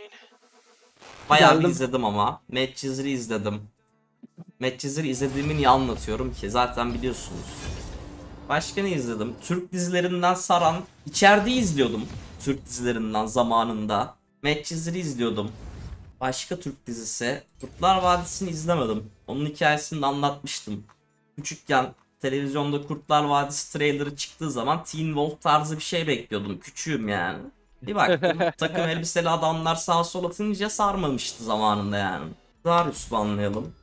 Bayağı bir Geldim. izledim ama. Medcezir'i izledim. Medcezir'i izlediğimi niye anlatıyorum ki? Zaten biliyorsunuz. Başka ne izledim? Türk dizilerinden saran. İçerideyi izliyordum. Türk dizilerinden zamanında. Medcezir'i izliyordum. Başka Türk dizisi. Kurtlar Vadisi'ni izlemedim. Onun hikayesini de anlatmıştım. Küçükken televizyonda Kurtlar Vadisi trailerı çıktığı zaman Teen Wolf tarzı bir şey bekliyordum. Küçüğüm yani. Bir baktım takım elbiseli adamlar sağa sola atınca sarmamıştı zamanında yani. Darius banlayalım.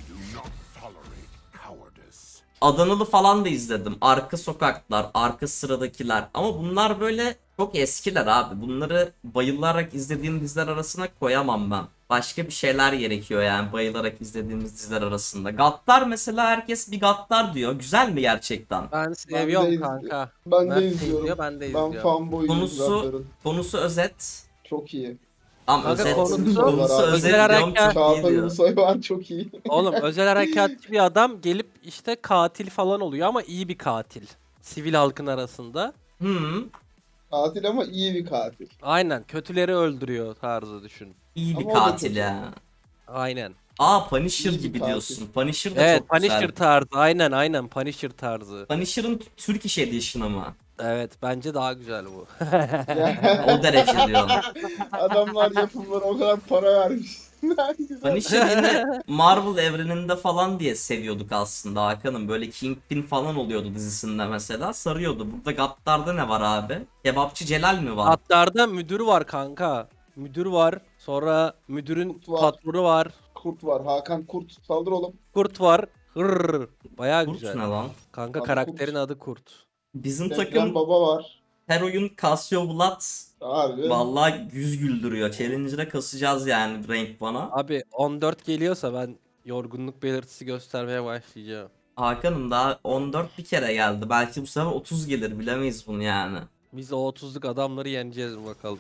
Adanalı falan da izledim. Arka Sokaklar, Arka Sıradakiler. Ama bunlar böyle çok eskiler abi. Bunları bayılarak izlediğim diziler arasına koyamam ben. Başka bir şeyler gerekiyor yani bayılarak izlediğimiz diziler arasında. Gattar mesela herkes bir Gattar diyor. Güzel mi gerçekten? Ben seviyorum de kanka. Ben de Mert de izliyorum. izliyor, ben de Ben izliyorum. fanboyuyum Konusu Graddar'ın. konusu özet. Çok iyi. Tam Kanka özet. konusu- Konusu Özel özet diyorum harekat- çok iyi Çağatay diyor. Ulusoy var, çok iyi. Oğlum özel harekatçı bir adam gelip işte katil falan oluyor ama iyi bir katil. Sivil halkın arasında. Hmm, Katil ama iyi bir katil. Aynen kötüleri öldürüyor tarzı düşün. iyi bir Ama o da katil kötü. ya. Aynen. Aa Punisher İyi bir gibi katil. diyorsun. Punisher da Evet çok Punisher güzel. tarzı. Aynen Punisher tarzı. Punisher'ın Turkish Edition'ı mı? Evet bence daha güzel bu. O derece diyor. Adamlar yapımlara o kadar para vermiş. Güzel. Punisher yine Marvel evreninde falan diye seviyorduk aslında Hakan'ım. Böyle Kingpin falan oluyordu dizisinde mesela. Sarıyordu. Burada Gattar'da ne var abi? Kebapçı Celal mi var? Atlarda müdür var kanka. Müdür var. Sonra müdürün Kurt var. patronu var. Kurt var. Hakan Kurt. Saldır oğlum. Kurt var. Hırr. Bayağı Kurt güzel. ne lan? Kanka Adı karakterin Kurt. adı Kurt. Bizim Deprem takım Baba var. her oyun Casio Vlad Harbi. vallahi yüz güldürüyor. Challenger'a kasacağız yani rank bana. Abi 14 geliyorsa ben yorgunluk belirtisi göstermeye başlayacağım. Hakan'ım daha 14 bir kere geldi. Belki bu sefer 30 gelir bilemeyiz bunu yani. Biz o 30'luk adamları yeneceğiz bakalım.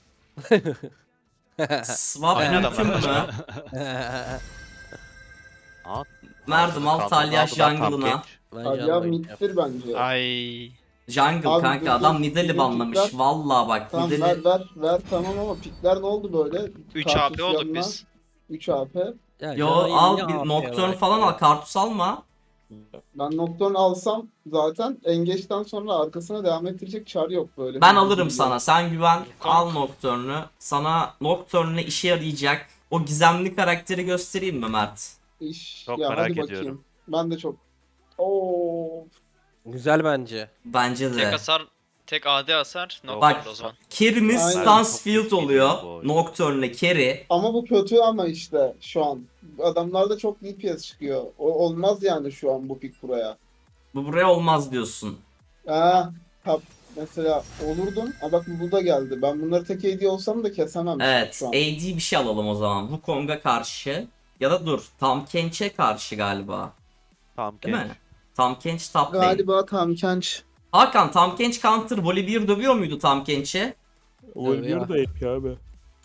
Swap Aynı mümkün adamlar. mü? Aa, Merdim al Talyaş jungle'ına. Ben Talya yanmayayım. mittir bence. Ay. Jungle Abi kanka dur, adam dur. Nidal'i Bizim banlamış. pikler- Vallahi bak Tamam Nidal'i. ver tamam ama pikler ne oldu böyle? 3 AP olduk biz. 3 AP. Ya Yo Canay'ın al niye bir AP'ye Nocturne bak falan ya? al. Kartus alma. Ben Nocturne alsam zaten Engage'den sonra arkasına devam ettirecek çar yok böyle. Ben Hızlı alırım gidiyor. sana. Sen güven. Tamam. Al Nocturne'ü. Sana Nocturne'le işe yarayacak o gizemli karakteri göstereyim mi Mert? Çok Ya merak hadi ediyorum. bakayım. Ben de çok. Oo. Güzel bence. Bence Tek de. hasar, tek AD hasar. Bak Nocturne o zaman. Carry'miz Aynen. Stansfield Çok oluyor. iyi bu oyun. Nocturne'le carry. Ama bu kötü ama işte şu an. Adamlarda çok DPS çıkıyor. O, olmaz yani şu an bu pik buraya. Bu buraya olmaz diyorsun. Ha, mesela olurdum. Ha bak bu da geldi. Ben bunları tek AD olsam da kesemem Evet. şu an. AD bir şey alalım o zaman. Wukong'a karşı. Ya da dur. Tam Kench'e karşı galiba. Tamam Değil genç. mi? Tam Kench top lane. Galiba tam Kench. Hakan Tam Kench counter Volibear dövüyor muydu Tam Kench'e? Volibear da yapıyor abi.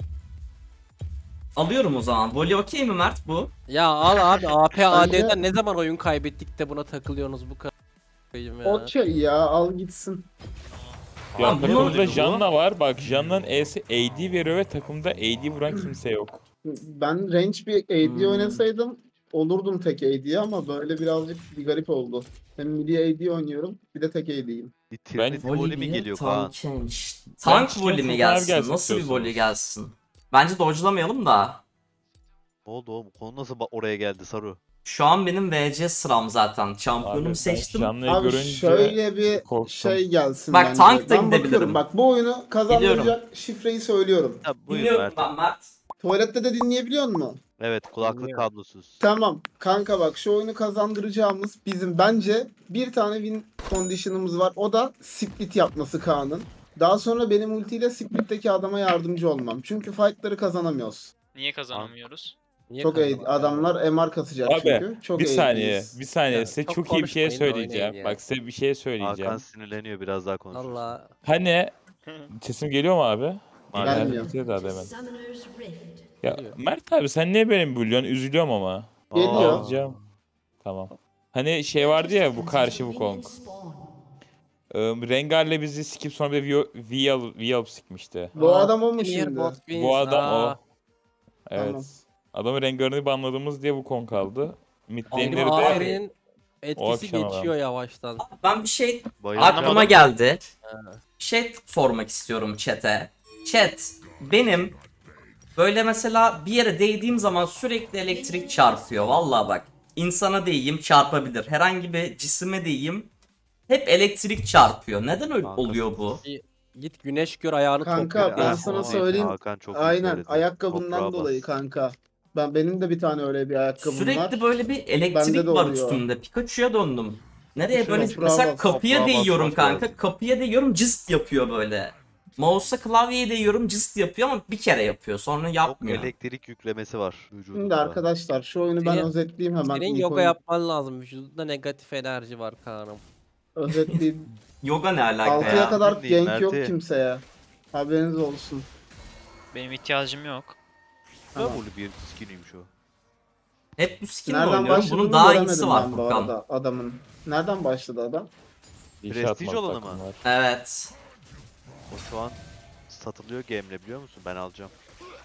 Alıyorum o zaman. Voli okey mi Mert bu? Ya al abi AP Bence- AD'den ne zaman oyun kaybettik de buna takılıyorsunuz bu kadar. Ya. Okey ya al gitsin. Ya Ama bunu- takımda Janna var. Bak Janna'nın E'si AD veriyor ve takımda AD vuran kimse yok. Ben range bir AD Hmm. oynasaydım olurdum tek AD'ye ama böyle birazcık bir garip oldu. Hem midi AD oynuyorum bir de tek AD'yim. Ben- Trinity volümü Volibear geliyor Tam Kaan. Kench. Tank Chicken voli mi Fırlar gelsin? gelsin Nasıl bir istiyorsanız. voli gelsin? Bence dodge'lamayalım da. Ne oldu oğlum? Konu nasıl oraya geldi Saru? Şu an benim VC sıram zaten. Şampiyonumu Ben seçtim. Janna'yı Abi görünce şöyle bir korktum. şey gelsin Bak, bence. tank da Ben gidebilirim. bakıyorum bak bu oyunu Gidiyorum. kazandıracak şifreyi söylüyorum. Ha, buyur Dinliyorum Mert. ben Mert. Tuvalette de dinleyebiliyor musun? Evet kulaklık Dinliyorum. kablosuz. Tamam kanka bak şu oyunu kazandıracağımız bizim bence bir tane win condition'ımız var. O da split yapması Kaan'ın. Daha sonra benim ultiyle split'teki adama yardımcı olmam. Çünkü fight'ları kazanamıyoruz. Niye kazanamıyoruz? Niye Çok kazanamadık ya? adamlar MR kasacak Abi, çünkü. Çok bir saniye, AD'yiz. bir saniye. Ya, Size çok çok iyi bir şey konuşmayın da söyleyeceğim. oynayın ya. Bak size bir şey söyleyeceğim. Hakan sinirleniyor biraz daha konuş. Valla. Hani sesim geliyor mu abi? Gelmiyor. Bitiyor da hemen. Summoner's Rift. Ya Mert abi sen niye beni buluyorsun? Üzülüyorum ama. Geliyor. Alacağım. Tamam. Hani şey vardı ya bu karşı bu Kong. Rengar'la bizi sikip sonra bir V-Alp sikmişti. Bu Aa, adam o mu Premier şimdi? Bot Wins. Bu adam Aa, o. Evet. Tamam. Adamın Rengar'ını banladığımız diye bu kon kaldı. Mid Benim lane'leri de Ahri'nin O etkisi akşam adam. geçiyor yavaştan. Ben bir şey Bayılacağım. aklıma geldi. Bir şey sormak istiyorum chat'e. Chat, benim böyle mesela bir yere değdiğim zaman sürekli elektrik çarpıyor. Vallahi bak, insana değeyim çarpabilir. Herhangi bir cisime değeyim hep elektrik çarpıyor. Neden öyle Kanka, oluyor bu? Git güneş gör ayağını Kanka, topla. ben Ah, sana o söyleyeyim. Hakan çok Aynen, söyledi. ayakkabından Toprağa bas. dolayı kanka. Benim de bir tane öyle bir ayakkabım var. Sürekli böyle bir Bende elektrik de var oluyor. üstümde. Pikachu'ya döndüm. Nereye Şuna böyle toprağa mesela bas. kapıya Toprağa değiyorum basmak kanka. lazım. Kapıya değiyorum cıst yapıyor böyle. Mouse'a klavyeye değiyorum cıst yapıyor ama bir kere yapıyor. Sonra Çok yapmıyor. elektrik yüklemesi var vücudunda. Şimdi arkadaşlar şu oyunu ben Senin- özetleyeyim hemen. Senin İlk yoga oyun- yapman lazım. Vücudunda negatif enerji var Kaan'ım. Özetleyeyim. Yoga ne alaka 6'ya ya? kadar Dinleyin, gank yok Mert'i. kimseye. Haberiniz olsun. Benim ihtiyacım yok. Tamam. Double bir skiniymiş o. Hep bu skinle Nereden oynuyorum. başladığını Bunun daha göremedim iyisi var ben bu Furkan. arada adamın. Nereden başladı adam? İnşaat Prestij mod olanı takımı mı? var. Evet. O şu an satılıyor game'le biliyor musun? Ben alacağım.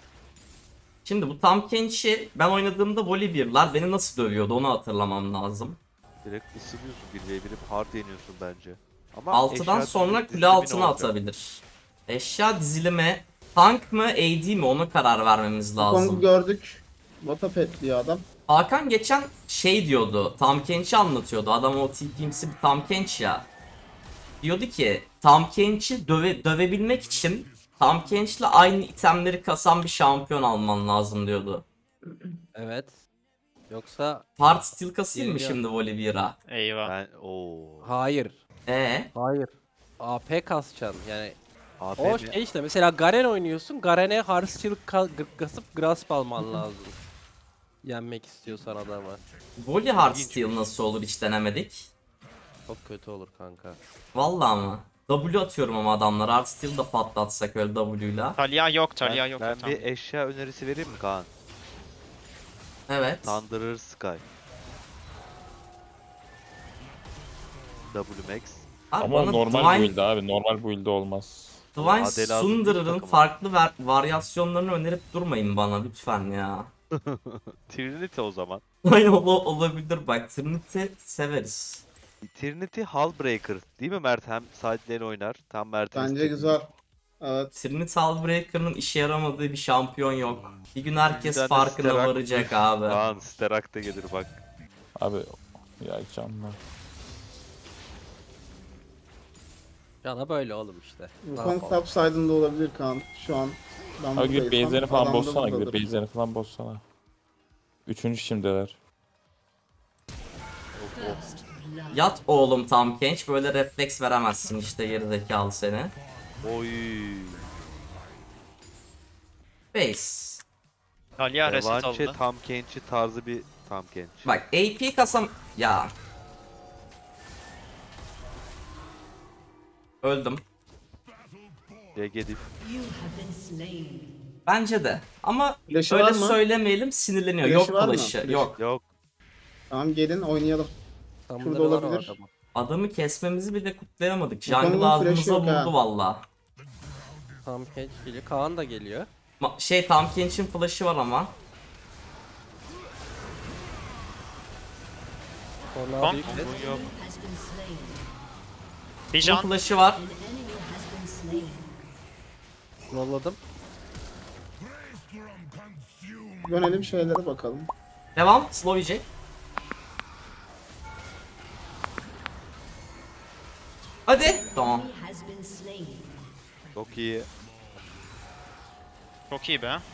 Şimdi bu Tahm Kench'i ben oynadığımda Volibear'lar beni nasıl dövüyordu onu hatırlamam lazım. Direkt ısınıyorsun 1v1'i hard yeniyorsun bence. Ama 6'dan eşya sonra dizilimi kule altına olacak. atabilir. Eşya dizilimi tank mı AD mi onu karar vermemiz Kong'u lazım. gördük. Bota petliyor adam. Hakan geçen şey diyordu. Tahm Kench'i anlatıyordu. Adam o TP'msi bir Tahm Kench ya. Diyordu ki Tahm Kench'i dövebilmek için Tahm Kench'le aynı itemleri kasan bir şampiyon alman lazım diyordu. Evet. Yoksa Hard steel kasayım mı Geliyor. şimdi Volibear'a? Eyvah. Ben ooo. hayır. Hayır. AP kasacaksın yani. AP O mi? şey işte mesela Garen oynuyorsun. Garen'e hardstyle kasıp grasp alman lazım. Yenmek istiyorsan adamı. Voli hard steel nasıl olur hiç denemedik. Çok kötü olur kanka. Vallahi mı? W atıyorum ama adamlar hard steel da patlatsak öyle W'yla. Talia yok, Talia yok. Ben Tamam. bir eşya önerisi vereyim mi Kaan? Evet. Thunderer Sky. W Max. Abi Ama bana normal Divine, build abi. Normal build olmaz. Divine Adel lazım değil Sunder'ın takıma. farklı varyasyonlarını önerip durmayın bana lütfen ya. Trinity o zaman. Ay olabilir bak Trinity severiz. Trinity Hullbreaker değil mi Mert? Hem side lane oynar. Tam Mert'in Bence istediği. güzel. Evet. Trinity Hullbreaker'ın işe yaramadığı bir şampiyon yok. Bir gün herkes Bir tane farkına Sterak- varacak abi. Kaan Sterak da gelir bak. Abi ya canlar. Ya da böyle oğlum işte. Ne Kong yapalım? top side'ında olabilir Kaan. Şu an. Ben Abi gidip buradaysam base'lerini falan adam da bozsana. Gidip buradadır. base'lerini falan bozsana. Üçüncü şimdiler. Yat oğlum Tahm Kench böyle refleks veremezsin işte gerizekalı seni. Oy. Base. Talia reset Revanche aldı. Tam Kench'i tarzı bir Tam Kench. Bak AP kasam... Ya. Öldüm. Degedif. Bence de. Ama Flash'ı öyle var mı? söylemeyelim sinirleniyor. Flash'ı Yok var mı? flash'ı. Flash. Yok. Yok. Tamam gelin oynayalım. Summoner'ı Şurada var o olabilir. adamın. Adamı kesmemizi bile kutlayamadık. Bu konuda Jungle flash'ı ağzımıza yok ha. vurdu valla. Tam Kench geliyor. Kaan da geliyor. Tahm Kench'in flash'ı var ama. Sonra Kong. büyük ses. Bunun yok. Bir Bunun can. flash'ı var. Yolladım. Dönelim şeylere bakalım. Devam. Slow yiyecek. Hadi. Tamam. Çok iyi. Çok iyi be.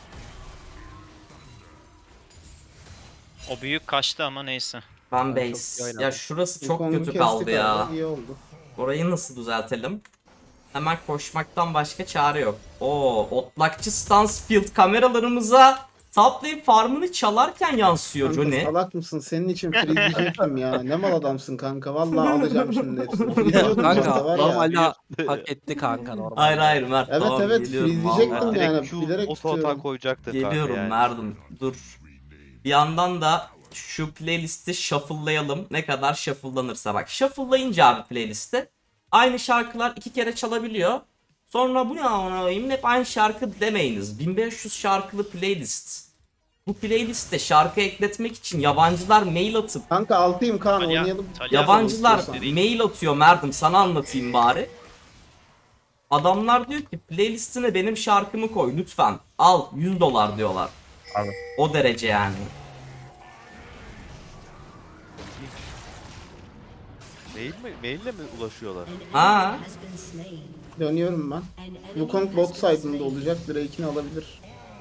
O büyük kaçtı ama neyse. Ben Ben çok iyi base. oynadım. Ya şurası çok Kong'u kötü kestik kaldı ya. arada, İyi oldu. Orayı nasıl düzeltelim? Hemen koşmaktan başka çare yok. Oo, otlakçı Stansfield kameralarımıza top lane farmını çalarken yansıyor Kanka Johnny. salak mısın? Senin için freezeyecektim ya. Ne mal adamsın kanka. Vallahi alacağım şimdi hepsini. Freezeliyordum bu Kanka arada var ya. normalde hak etti kanka normalde. Hayır hayır Mert Evet, tamam evet, geliyorum. freezeyecektim vallahi. yani. Direkt Q bilerek oto tutuyorum. atak koyacaktın kanka Geliyorum yani. Mert'im dur. Bir yandan da şu playlisti shuffle'layalım. Ne kadar shuffle'lanırsa bak. Shuffle'layınca abi playlisti Aynı şarkılar 2 kere çalabiliyor. Sonra bu ne amına koyayım, hep aynı şarkı demeyiniz. 1500 şarkılı playlist. Bu playlistte şarkı ekletmek için yabancılar mail atıp Kanka 6'yım Kaan Talya- oynayalım. Talya- yabancılar istiyorsan. mail atıyor Mert'im, sana anlatayım bari. Adamlar diyor ki playlistine benim şarkımı koy lütfen. Al $100 diyorlar. Abi. O derece yani. Maille mi ulaşıyorlar? Ha. Dönüyorum ben. Wukong bot side'ında olacak. Drake'ini alabilir.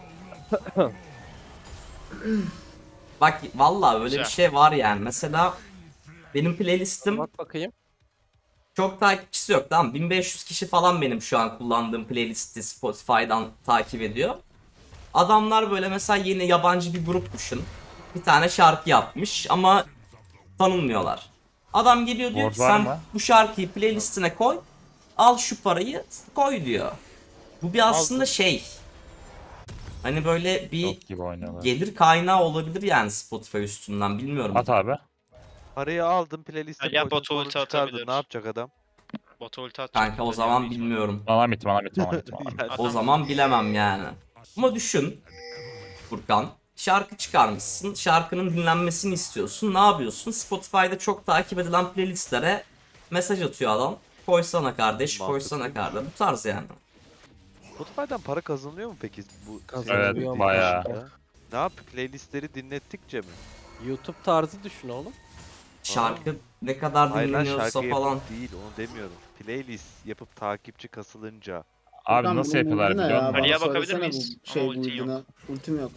Bak vallahi öyle bir Güzel. şey var yani. Mesela benim playlistim Bak bakayım. çok takipçisi yok, tamam. 1500 kişi falan benim şu an kullandığım playlisti Spotify'dan takip ediyor. Adamlar böyle mesela yeni yabancı bir grup düşün. Bir tane şarkı yapmış ama tanınmıyorlar. Adam geliyor diyor ki Word var sen mı? bu şarkıyı playlistine koy. Al şu parayı koy diyor. Bu bir aslında şey. Hani böyle bir Yok gibi oynuyorlar. gelir kaynağı olabilir yani Spotify üstünden, bilmiyorum. At abi. Parayı aldın playlist'e Ya koydun bot sonra ulti çıkardın. atabilir. Ne yapacak adam? Bot ulti atacak. Kanka o zaman bilmiyorum. Bana mit. Yani O zaman bilemem yani. Ama düşün Furkan. Şarkı çıkarmışsın. Şarkının dinlenmesini istiyorsun. Ne yapıyorsun? Spotify'da çok takip edilen playlistlere mesaj atıyor adam. Koysana kardeş, Mantıklı. koysana kardeş. Bu tarz yani. Spotify'dan para kazanılıyor mu peki bu Kazanılıyor senin mu? bayağı. dışında? Ne yap? Playlistleri dinlettikçe mi? YouTube tarzı düşün oğlum. Şarkı ne kadar Hayır lan dinleniyorsa şarkı falan. yapıp değil onu demiyorum. Playlist yapıp takipçi kasılınca. Abi Furkan, nasıl bunun yapıyorlar ulti ne biliyor ya? musun? Bana Ali'ye bakabilir söylesene miyiz? bu şey Ama ultin build'ine. Ultim yok.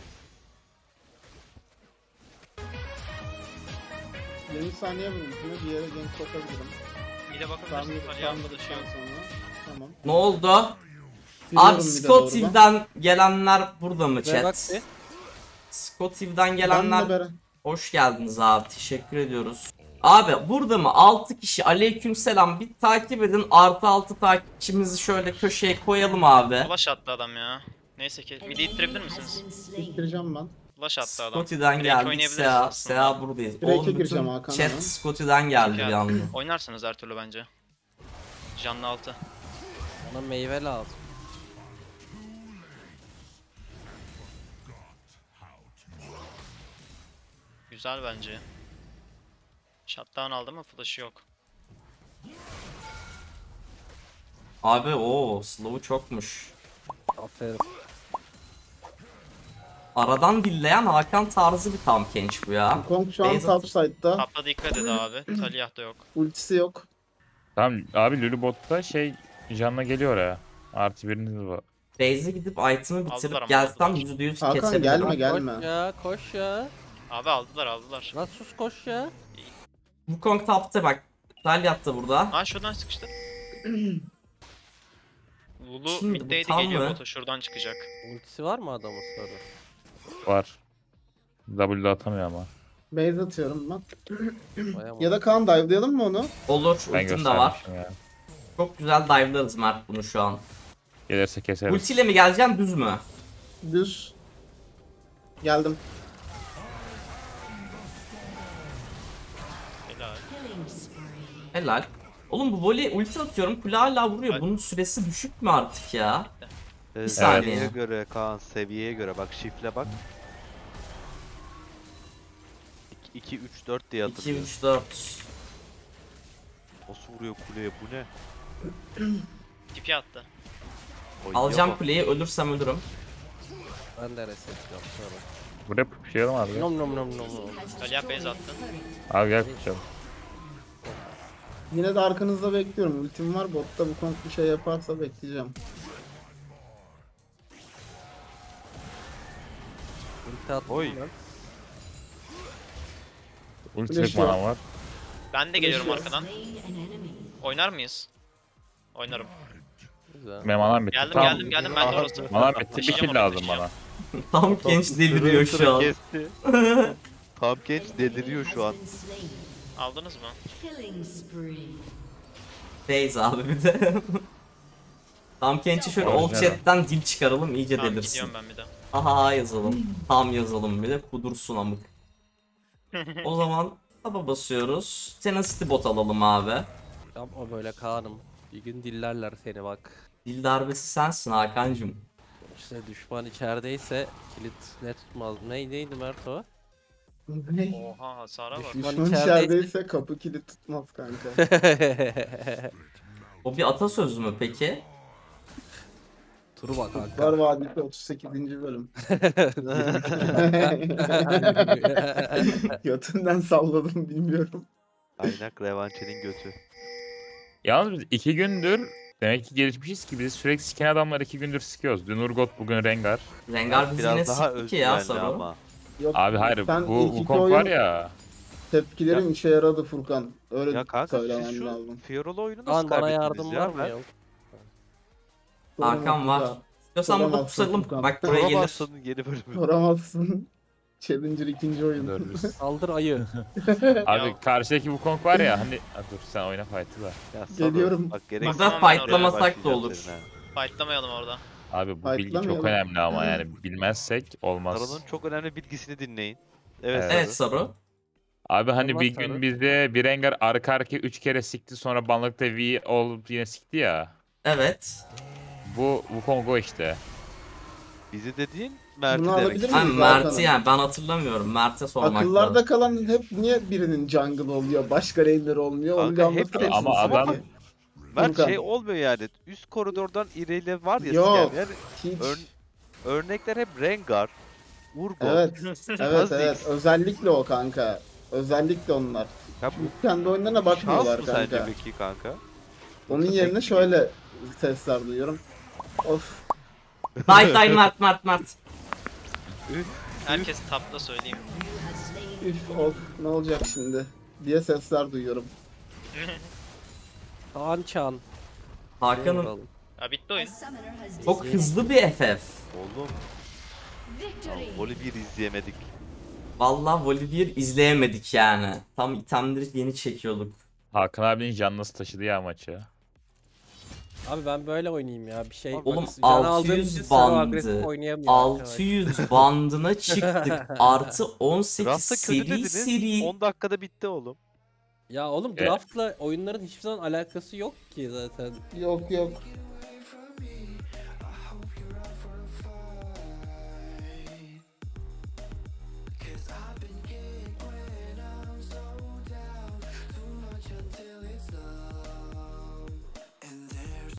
Yarım saniye var ultime. Bir yere gank sokabilirim. Bir de Tamam, bakabilirsin. Talya arkadaşı sonra. yok. Tamam. Ne oldu? Yürüyorum Abi bir de Scottive'den gelenler burada mı Ve bak chat? bir. Scottive'den doğrudan. gelenler Benle hoş geldiniz abi. Teşekkür ediyoruz. Abi burada mı 6 kişi, aleykümselam, bir takip edin. Artı 6 takipçimizi şöyle köşeye koyalım abi. Flash attı adam ya. Neyse ki. Midi ittirebilir misiniz? Gireceğim ben. Flash attı adam. Scotty'den Direkt geldik. oynayabiliriz Seha, aslında. Seha buradayız. Direk'e Oğlum bütün gireceğim Hakan chat hemen. Scotty'den geldi bir anda. Oynarsınız her türlü bence. Canlı altı. Bana meyve lazım. Güzel bence. Shutdown aldı mı flash'ı yok. Abi o slow'u çokmuş. Aferin. Aradan dilleyen Hakan tarzı bir tam genç bu ya. Wukong şu an Beyza- top side'da. Tapla dikkat et abi. Taliyah da yok. Ultisi yok. Tamam abi Lulu botta şey Janna geliyor oraya. Artı biriniz var. Base'e gidip item'ı Aldılar bitirip ama gelsem aldılar. %100 Hakan kesebilirim. gelme Koş gelme. ya, koş ya. Abi aldılar. Lan sus koş ya. Wukong tapta bak. Talyat da burada. Aa şuradan sıkıştı. Lulu Şimdi bu middeydi tam geliyor mı? bota şuradan çıkacak. Ultisi var mı adamın sarı? Var. W'de atamıyor ama. Base atıyorum ben. Bayamam. Ya da Kaan dive'layalım mı onu? Olur, Ben ultim de var. göstermişim ya. Çok güzel dive'larız Mert bunu şu an. Gelirse keseriz. Ultiyle mi geleceksin, düz mü? Düz. Geldim. Helal. Helal. Oğlum bu volley ulti atıyorum, kule hala vuruyor. Hadi. Bunun süresi düşük mü artık ya? Bir saniye. Seviyeye göre Kaan seviyeye göre bak shift'le bak. 2 3 4 diye 2, hatırlıyorum. 3, 4. Nasıl vuruyor kuleye bu ne? Tipi attı. Oy, Alacağım yok. kuleyi, ölürsem ölürüm. Ben de reset yapıyorum. Buraya puşlayalım abi. Gel. Nom nom nom nom nom. Taliyah base attı. Abi gel puşlayalım. Yine de arkanızda bekliyorum. Ultim var. Botta Wukong bir şey yaparsa bekleyeceğim. Ulti attım Oy. ben. Ulti Flash tek manam yok. var. Ben de geliyorum yok. arkadan. Oynar mıyız? Oynarım. Güzel. Benim manam bitti. Geldim Tamam. geldim ben de orası. Manam bitti. Bir Taşıyacağım kill orayı, lazım taşıyacağım. bana. Tam genç deliriyor şu an. Kesti. Tam genç deliriyor şu an. Aldınız mı? Base abi bir de. Tam genç'i şöyle old Orijinal. chat'ten dil çıkaralım, iyice Tamam delirsin. gidiyorum ben bir de. Aha yazalım. Tam yazalım bir de kudursun amık. O zaman taba basıyoruz. Tenacity bot alalım abi. Yapma böyle Kaan'ım. Bir gün dillerler seni bak. Dil darbesi sensin Hakan'cım. İşte düşman içerideyse kilit ne tutmaz. Neydi Mert o? Ne? Oha hasara bak. Düşman Düşman içerideyse- içerideyse kapı kilit tutmaz kanka. O bir atasözü mü peki? Turba kanka. Kurtlar Vadisi 38. bölüm. Götünden salladım bilmiyorum. Kaynak Revanche'nin götü. Yalnız biz 2 gündür demek ki gelişmişiz ki biz sürekli siken adamlar 2 gündür sikiyoruz. Dün Urgot, bugün Rengar. Rengar bizi yine Biraz daha sikti ki ya özgüvenli Saru. ama. Yok, Abi hayır sen bu ilk iki Wukong oyun var ya. tepkilerin işe yaradı Furkan. Öyle Ya kanka söylemen siz şu lazım. Fiora'lı oyunu nasıl Kaan bana kaybettiniz yardım ya? var mı Ben- ya? Hakan var. İstiyorsan burada Soramazsın pusalım. Furkan. Bak buraya gelir. Soramazsın yeni bölümü. Soramazsın. Challenger 2. oyun. Dur. Saldır ayı. Abi Ya. karşıdaki Wukong var ya hani dur sen oyna fight'ı da. Ya Saru, Geliyorum. Bak gerek Burada Tamam, ben oraya fightlamasak da başlayacağım olur. senin ha. Fightlamayalım orada. Abi bu bilgi çok Fightlamayalım. önemli ama yani bilmezsek olmaz. Saru'nun çok önemli bilgisini dinleyin. Evet, Evet. Evet Saru. Saru. Abi hani Tamam, bir Saru. gün bizde bir Rengar arka arkaya 3 kere sikti sonra banlıkta V olup yine sikti ya. Evet. Bu Wukong o işte. Bizi dediğin Mert'i Bunu demek. alabilir Ha, miyiz Mert'i Hakan'ım? yani ben hatırlamıyorum. Mert'e sormak Akıllarda lazım. kalan hep niye birinin jungle oluyor, başka lane'ler olmuyor? Onu bir Kanka, hep anlatır öyle. mısınız Ama adam- peki? Mert Furkan. şey olmuyor yani. Üst koridordan ileri var ya Yok. siken. Yani Hiç. örnekler hep Rengar, Urgot. Evet. Evet Kha'Zix. evet. Özellikle o kanka. Özellikle onlar. Ya bu Kendi oyunlarına şans bakmıyorlar mı sence kanka. peki kanka? Onun Yoksa yerine tek- şöyle sesler duyuyorum. Of. Day Mert. Herkes tapta söyleyeyim. Üf of. Ne olacak şimdi? Diye sesler duyuyorum. Kaan Çan. Hakan'ın Ya bitti oyun. çok hızlı bir FF. Oğlum. Voli 1 izleyemedik. Vallahi Voli 1 izleyemedik yani. Tam itemleri yeni çekiyorduk. Hakan abinin can nasıl taşıdı ya maçı. Abi ben böyle oynayayım ya. Bir şey. Oğlum, bak, can aldığım 600 için Saru bandı, agresif oynayamıyor arkadaş. 600 bandına çıktık. Artı 18 Draft'ta kötü dediniz. seri. 10 dakikada bitti oğlum. Ya oğlum Evet. draftla oyunların hiçbir zaman alakası yok ki zaten. Yok yok.